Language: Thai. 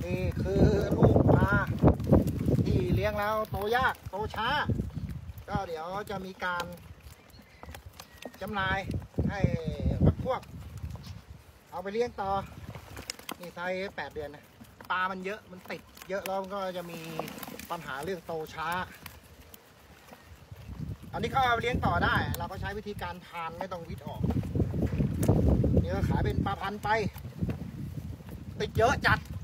นี่คือลูกปลาที่เลี้ยงแล้วโตยากโตช้าก็เดี๋ยวจะมีการจำหน่ายให้พวกเอาไปเลี้ยงต่อนี่ไซส์8 เดือนนะปลามันเยอะมันติดเยอะแล้วมันก็จะมีปัญหาเรื่องโตช้าอันนี้เขาเอาไปเลี้ยงต่อได้เราก็ใช้วิธีการพานไม่ต้องวิทย์ออกนี่ก็ขายเป็นปลาพันธุ์ไปติดเยอะจัด